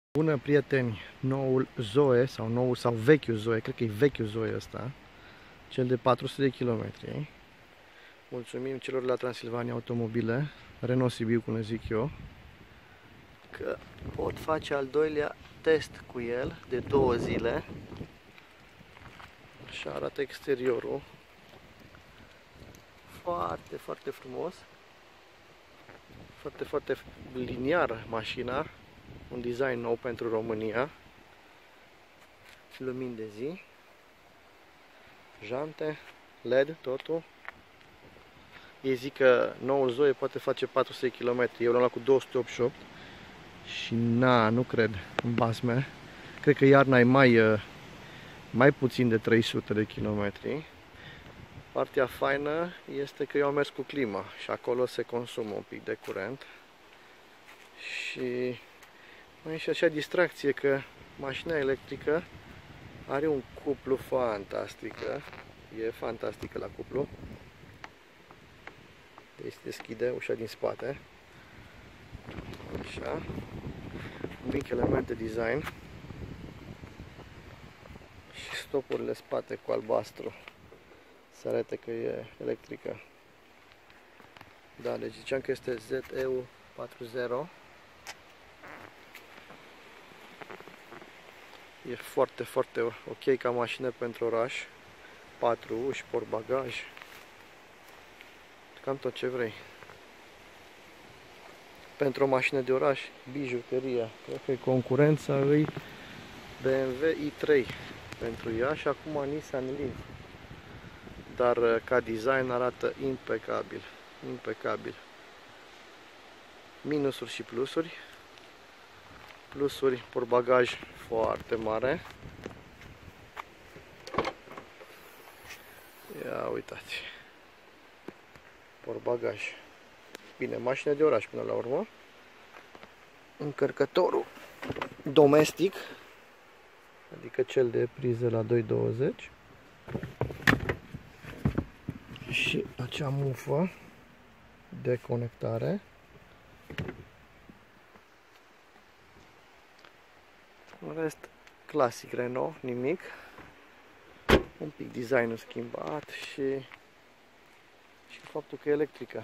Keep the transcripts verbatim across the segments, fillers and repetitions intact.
Bună, prieteni! Noul Zoe sau noul sau vechiul Zoe, cred că e vechiul Zoe ăsta, cel de patru sute de kilometri. Mulțumim celor la Transilvania Automobile, Renault Sibiu, cum le zic eu, că pot face al doilea test cu el de două zile. Așa arată exteriorul. Foarte, foarte frumos. Foarte, foarte liniar mașina. Un design nou pentru România. Lumini de zi. Jante, L E D, totul. Ei zic că noul Zoe poate face patru sute de kilometri. Eu l-am luat cu două sute optzeci și opt. Și na, nu cred în basme. Cred că iarna e mai, mai puțin de trei sute de kilometri. Partea faină este că eu am mers cu clima și acolo se consumă un pic de curent. Și mai e și așa distracție că mașina electrică are un cuplu fantastic. E fantastică la cuplu. Deci se deschide ușa din spate. Așa. Un mic element de design. Și stopurile spate cu albastru. Se arată că e electrică. Da, deci ziceam că este Z E U patruzeci. E foarte, foarte ok ca mașină pentru oraș. Patru uși, portbagaj. Cam tot ce vrei. Pentru o mașină de oraș, bijuteria. Cred că e concurența îi B M W i trei pentru ea și acum Nissan Leaf. Dar ca design arată impecabil. Impecabil. Minusuri și plusuri. Plusuri, portbagaj foarte mare. Ia uitați. Portbagaj. Bine, mașină de oraș până la urmă. Încărcătorul domestic, adică cel de priză la doi douăzeci. Și acea mufă de conectare. În rest, clasic Renault, nimic. Un pic designul schimbat și, și faptul că e electrică.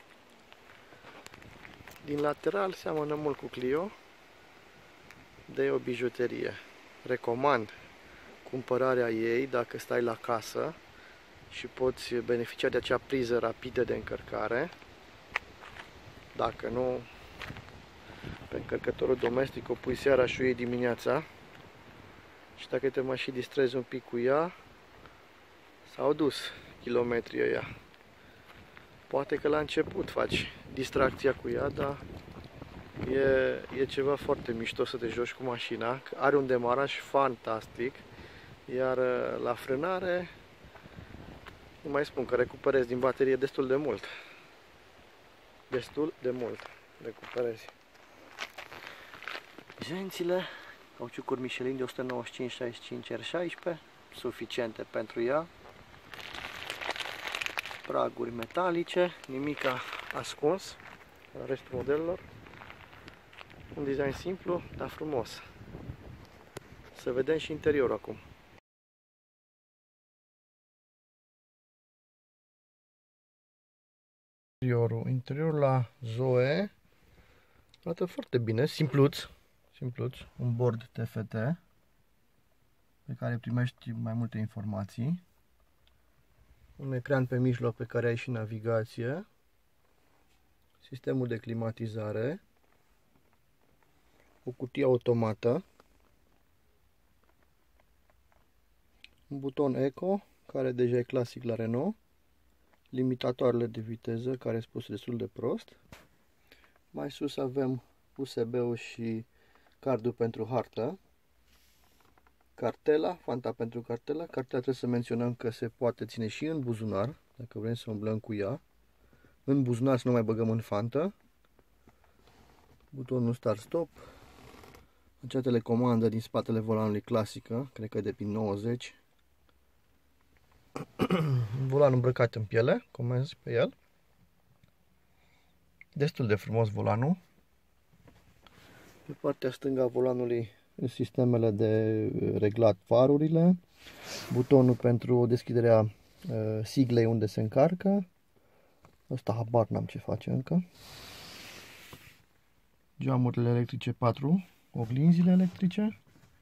Din lateral seamănă mult cu Clio, de o bijuterie. Recomand cumpărarea ei dacă stai la casă și poți beneficia de acea priză rapidă de încărcare. Dacă nu, pe încărcătorul domestic o pui seara și o iei dimineața. Și dacă te mai și distrezi un pic cu ea, s-au dus kilometrii ăia. Poate că la început faci distracția cu ea, dar e, e ceva foarte mișto să te joci cu mașina. Are un demaraj fantastic, iar la frânare, nu mai spun că recuperezi din baterie destul de mult. Destul de mult recuperezi. Jențile, cauciucuri Michelin de o sută nouăzeci și cinci șaizeci și cinci R șaisprezece, suficiente pentru ea. Praguri metalice, nimica ascuns la restul modelelor. Un design simplu, dar frumos. Să vedem și interiorul acum. Interiorul, interiorul la Zoe arată foarte bine, simpluț, simpluț, un bord T F T pe care primești mai multe informații. Un ecran pe mijloc pe care ai și navigație, sistemul de climatizare, o cutie automată, un buton Eco, care deja e clasic la Renault, limitatoarele de viteză, care sunt puse destul de prost. Mai sus avem U S B-ul și cardul pentru hartă. Cartela, fanta pentru cartela. Cartela trebuie să menționăm că se poate ține și în buzunar, dacă vrem să umblăm cu ea. În buzunar să nu mai băgăm în fantă. Butonul start-stop. Acea telecomandă din spatele volanului clasică, cred că e de prin nouăzeci. Volan îmbrăcat în piele, comenzi pe el. Destul de frumos volanul. Pe partea stângă a volanului sistemele de reglat farurile, butonul pentru deschiderea uh, siglei unde se încarcă. Ăsta habar n-am ce face încă. Geamurile electrice patru, oglinzile electrice.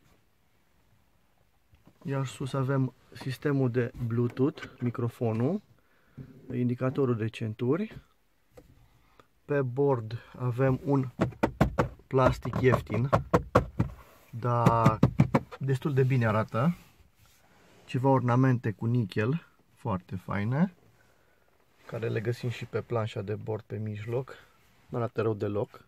Iar sus avem sistemul de Bluetooth, microfonul, indicatorul de centuri. Pe bord avem un plastic ieftin, dar destul de bine arată. Ceva ornamente cu nichel, foarte faine, care le găsim și pe planșa de bord pe mijloc. Nu arată rău deloc.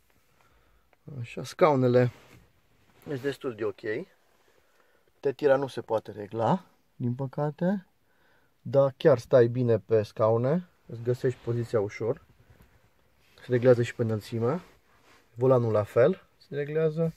Așa, scaunele sunt destul de ok. Tetirea nu se poate regla, din păcate, dar chiar stai bine pe scaune, îți găsești poziția ușor. Se reglează și pe înălțime. Volanul la fel se reglează.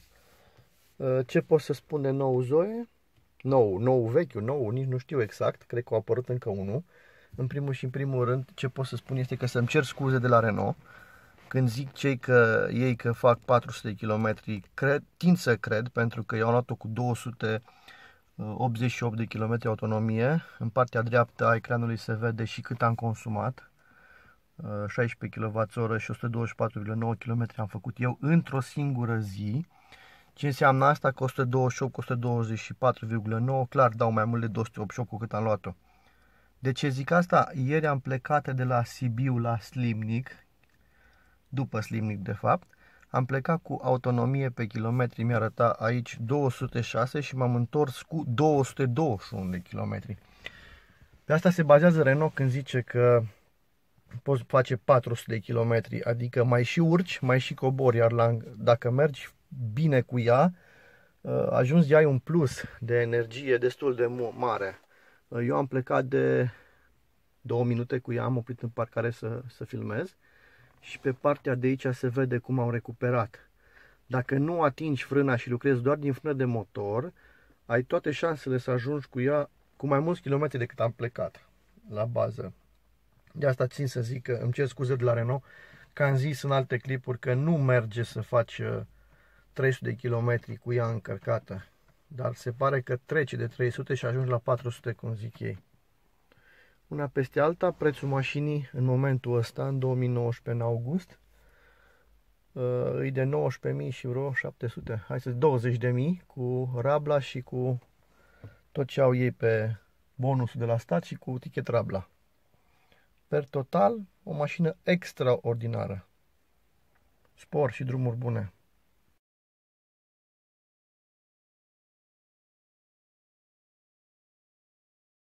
Ce pot să spun de nou Zoe? Nou, nou vechiul, nou, nici nu știu exact, cred că a apărut încă unul. În primul și în primul rând, ce pot să spun este că să-mi cer scuze de la Renault. Când zic cei că ei că fac patru sute de kilometri, cred, tind să cred, pentru că eu am luat-o cu două sute optzeci și opt de kilometri autonomie. În partea dreaptă a ecranului se vede și cât am consumat. șaisprezece kilowatt-oră și o sută douăzeci și patru virgulă nouă kilometri am făcut eu într-o singură zi. Ce înseamnă asta? Că o sută douăzeci și opt, o sută douăzeci și patru virgulă nouă, clar dau mai mult de două sute optzeci și opt cu cât am luat-o. De ce zic asta? Ieri am plecat de la Sibiu la Slimnic, după Slimnic de fapt. Am plecat cu autonomie pe kilometri, mi-arăta aici două sute șase și m-am întors cu două sute douăzeci și unu de kilometri. Pe asta se bazează Renault când zice că poți face patru sute de kilometri, adică mai și urci, mai și cobori, iar la, dacă mergi bine cu ea, ajungi să ai un plus de energie destul de mare. Eu am plecat de două minute cu ea, am oprit în parcare să, să filmez și pe partea de aici se vede cum am recuperat. Dacă nu atingi frâna și lucrezi doar din frână de motor, ai toate șansele să ajungi cu ea cu mai mulți kilometri decât am plecat la bază. De asta țin să zic că îmi cer scuze de la Renault, că am zis în alte clipuri că nu merge să faci trei sute de kilometri cu ea încărcată. Dar se pare că trece de trei sute și ajungi la patru sute, cum zic ei. Una peste alta, prețul mașinii în momentul ăsta, în două mii nouăsprezece, în august, e de nouăsprezece mii și vreo șapte sute, hai să zic douăzeci de mii, cu rabla și cu tot ce au ei pe bonusul de la stat și cu tichet rabla. Per total, o mașină extraordinară. Spor și drumuri bune.